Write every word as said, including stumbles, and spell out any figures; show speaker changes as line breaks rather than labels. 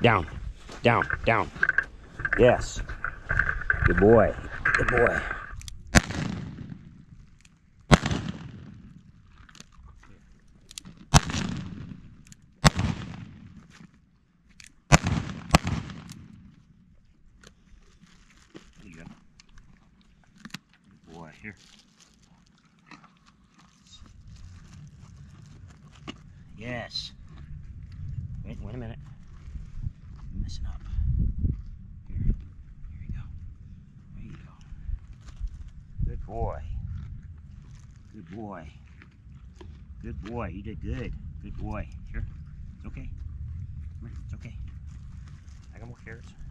Down, down, down. Yes. Good boy. Good boy. There you go. Good boy. Here. Yes. Wait, wait a minute. I'm messing up. Here. Here you go. There you go. Good boy. Good boy. Good boy. You did good. Good boy. Here. It's okay. Come here. It's okay. I got more carrots.